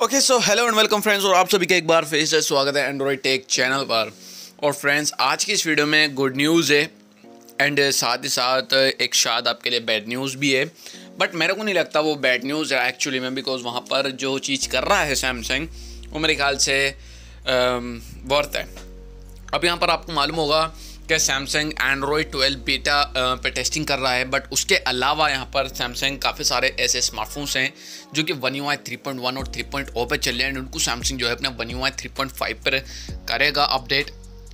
Okay so hello and welcome friends, और आप सभी का एक बार फिर से स्वागत है एंड्रॉयड टेक चैनल पर। और फ्रेंड्स, आज की इस वीडियो में गुड न्यूज़ है एंड साथ ही साथ एक शायद आपके लिए बैड न्यूज़ भी है, बट मेरे को नहीं लगता वो बैड न्यूज़ है एक्चुअली में, बिकॉज वहाँ पर जो चीज़ कर रहा है सैमसंग वो मेरे ख्याल से वर्थ है। अब यहाँ पर आपको मालूम होगा कि सैमसंग एंड्रॉयड 12 बीटा पे टेस्टिंएक कर रहा है, बट उसके अलावा यहाँ पर सैमसंग काफ़ी सारे ऐसे स्मार्टफोन्स हैं जो कि One UI 3.1 और 3.0 पे चल रहे हैं, उनको सैमसंग जो है अपने One UI 3.5 पर करेगा अपडेट।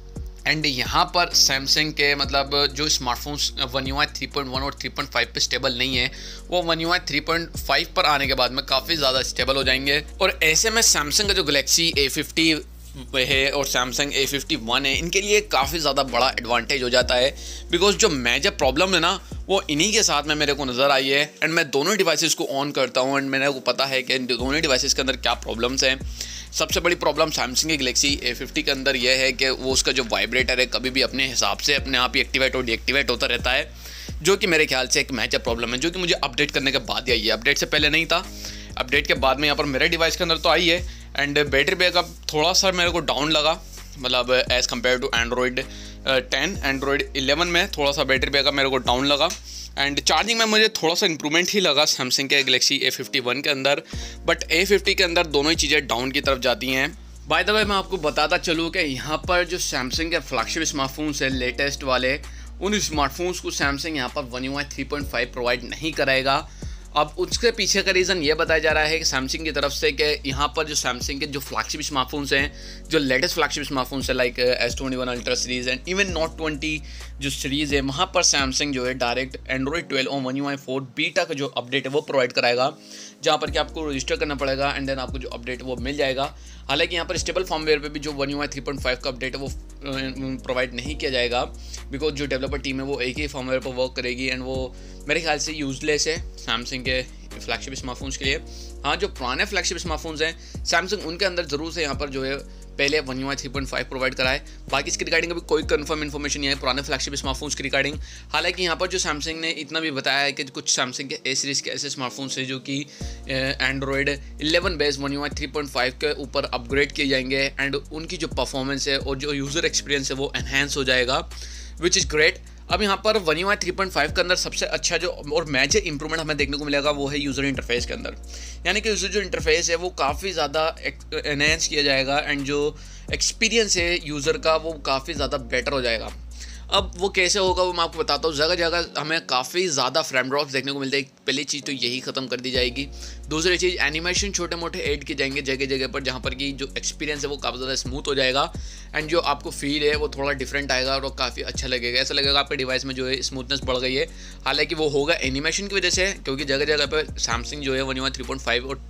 एंड यहाँ पर सैमसंग के मतलब जो स्मार्टफोन्स One UI 3.1 और 3.5 पे स्टेबल नहीं है, वो One UI 3.5 पर आने के बाद में काफ़ी ज़्यादा स्टेबल हो जाएंगे। और ऐसे में सैमसंग का जो गैलेक्सी A50 है और सैमसंग A51 है, इनके लिए काफ़ी ज़्यादा बड़ा एडवांटेज हो जाता है, बिकॉज जो मेजर प्रॉब्लम है ना वो इन्हीं के साथ में मेरे को नज़र आई है। एंड मैं दोनों डिवाइसेस को ऑन करता हूँ एंड मेरे को पता है कि दोनों डिवाइसेस के अंदर क्या प्रॉब्लम्स हैं। सबसे बड़ी प्रॉब्लम सैमसंग के गैलेक्सी A50 के अंदर यह है कि वो उसका जो वाइब्रेटर है कभी भी अपने हिसाब से अपने आप ही एक्टिवेट और डीएक्टिवेट होता रहता है, जो कि मेरे ख्याल से एक मेजर प्रॉब्लम है, जो कि मुझे अपडेट करने के बाद आई है। अपडेट से पहले नहीं था, अपडेट के बाद में यहाँ पर मेरे डिवाइस के अंदर तो आई है। एंड बैटरी बैकअप थोड़ा सा मेरे को डाउन लगा, मतलब as compare to Android 10, Android 11 में थोड़ा सा बैटरी बैकअप मेरे को डाउन लगा। एंड चार्जिंग में मुझे थोड़ा सा इंप्रूवमेंट ही लगा सैमसंग के गैलेक्सी A51 के अंदर, बट A50 के अंदर दोनों ही चीज़ें डाउन की तरफ जाती हैं। बाय द वे मैं आपको बताता चलूँ कि यहाँ पर जो सैमसंग के फ्लैगशिप स्मार्टफोन्स है लेटेस्ट वाले, उन स्मार्टफोन्स को सैमसंग यहाँ पर One UI 3.5 प्रोवाइड नहीं कराएगा। अब उसके पीछे का रीज़न ये बताया जा रहा है कि सैमसंग की तरफ से कि यहाँ पर जो सैमसंग के जो फ्लैगशिप स्मार्टफोन्स हैं, जो लेटेस्ट फ्लैगशिप स्मार्टफोन्स है like S21 ultra series and even note 20 जो सीरीज़ है, वहाँ पर सैमसंग जो है डायरेक्ट एंड्रॉयड 12 और One UI 4 बीटा का जो अपडेट है वो प्रोवाइड कराएगा, जहाँ पर कि आपको रजिस्टर करना पड़ेगा एंड देन आपको जो अपडेट है वो मिल जाएगा। हालांकि यहाँ पर स्टेबल फॉर्मवेयर पे भी जो One UI 3.5 का अपडेट है वो प्रोवाइड नहीं किया जाएगा, बिकॉज जो डेवलपर टीम है वो एक ही फॉर्मवेयर पर वर्क करेगी एंड वो मेरे ख्याल से यूजलेस है सैमसंग के फ्लैगशिप स्मार्टफोन्स के लिए। हाँ, जो पुराने फ्लैगशिप स्मार्टफोन्स हैं सैमसंग, उनके अंदर ज़रूर से यहाँ पर जो है पहले One UI 3.5 प्रोवाइड कराए। बाकी इसकी रिगार्डिंग अभी कोई कंफर्म इन्फॉर्मेशन नहीं है पुराने फ्लैगशिप स्मार्टफोन्स की रिगार्डिंग। हालांकि यहाँ पर जो सैमसंग ने इतना भी बताया है कि कुछ सैमसंग के A सीरीज़ के ऐसे स्मार्टफोन्स हैं जो कि एंड्रॉयड 11 बेस One UI 3.5 के ऊपर अपग्रेड किए जाएंगे एंड उनकी जो परफॉर्मेंस है और जो यूज़र एक्सपीरियंस है वो एनहेंस हो जाएगा, विच इज़ ग्रेट। अब यहाँ पर One UI 3.5 के अंदर सबसे अच्छा जो और मेजर इंप्रूवमेंट हमें देखने को मिलेगा वो है यूज़र इंटरफेस के अंदर, यानी कि यूज़र जो इंटरफेस है वो काफ़ी ज़्यादा एनहेंस किया जाएगा एंड जो एक्सपीरियंस है यूज़र का वो काफ़ी ज़्यादा बेटर हो जाएगा। अब वो कैसे होगा वो मैं आपको बताता हूँ। जगह जगह हमें काफ़ी ज़्यादा फ्रेम ड्रॉप्स देखने को मिलते हैं। पहली चीज़ तो यही ख़त्म कर दी जाएगी। दूसरी चीज़, एनिमेशन छोटे मोटे ऐड किए जाएंगे जगह जगह पर, जहाँ पर कि जो एक्सपीरियंस है वो काफ़ी ज़्यादा स्मूथ हो जाएगा एंड जो आपको फील है वो थोड़ा डिफरेंट आएगा और काफ़ी अच्छा लगेगा। ऐसा लगेगा आपके डिवाइस में जो है स्मूथनेस बढ़ गई है। हालांकि वो होगा एनिमेशन की वजह से, क्योंकि जगह जगह पर सैमसंग जो है One UI 3.5 और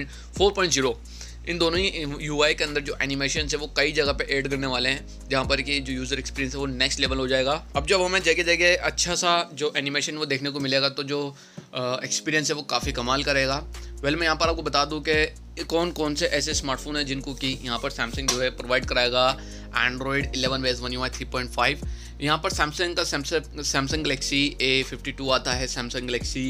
4.0 इन दोनों ही UI के अंदर जो एनिमेशन है वो कई जगह पे ऐड करने वाले हैं, जहाँ पर कि जो यूज़र एक्सपीरियंस है वो नेक्स्ट लेवल हो जाएगा। अब जब हमें जगह जगह अच्छा सा जो एनिमेशन वो देखने को मिलेगा तो जो एक्सपीरियंस है वो काफ़ी कमाल करेगा। वेल, मैं यहाँ पर आपको बता दूँ कि कौन कौन से ऐसे स्मार्टफोन हैं जिनको कि यहाँ पर सैमसंग जो है प्रोवाइड कराएगा एंड्रॉयड 11 बेस One UI 3.5। यहाँ पर सैमसंग का सैमसंग गैलेक्सी A52 आता है, सैमसंग गैलेक्सी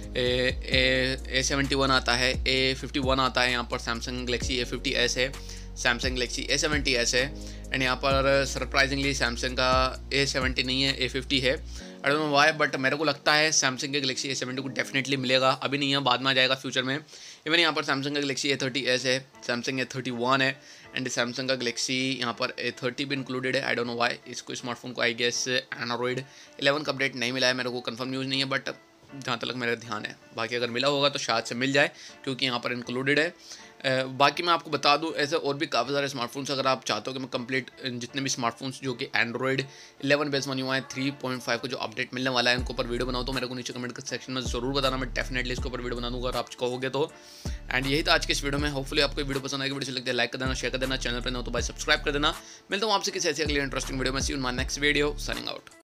A71 आता है, A51 आता है, यहाँ पर सैमसंग गैलेक्सी A50s है, सैमसंग गैलेक्सी A70s है एंड यहाँ पर सरप्राइजिंगली सैमसंग का A70 नहीं है, A50 है। I don't know why, but मेरे को लगता है सैमसंग के गैलेक्सी A70 को डेफिनेटली मिलेगा, अभी नहीं है, बाद में आ जाएगा फ्यूचर में। इवन यहाँ पर सैमसंग का गैलेक्सी A30s है, सैमसंग A31 है एंड सैमसंग का गैलेक्सी यहाँ पर A30 भी इंक्लूडेड है। आई डोंट नो व्हाई इसको स्मार्टफोन को आई गेस एंड्रॉयड 11 का अपडेट नहीं मिला है, मेरे को कंफर्म न्यूज़ नहीं है, बट जहाँ तक मेरा ध्यान है, बाकी अगर मिला होगा तो शायद से मिल जाए क्योंकि यहाँ पर इंक्लूडेड है। बाकी मैं आपको बता दूं ऐसे और भी काफ़ी सारे स्मार्टफोन्स, अगर आप चाहते हो कि मैं कंप्लीट जितने भी स्मार्टफोन्स जो कि एंड्रॉयड 11 बेस One UI 3.5 को जो अपडेट मिलने वाला है उनके ऊपर वीडियो बनाऊँ तो मेरे को नीचे कमेंट सेक्शन में ज़रूर बताना, मैं डेफिनेटली इसके ऊपर वीडियो बना दूँगा अगर आप कहोगे तो। एंड यही था आज के इस वीडियो में। होपफुली आपको वीडियो पसंद आएगी, वीडियो से लगता है लाइक कर देना, शेयर कर देना, चैनल पर ना हो तो भाई सब्सक्राइब कर देना। मिलता हूँ आपसे किसी ऐसी अगली इंटरेस्टिंग वीडियो में। See you in my next video, signing out.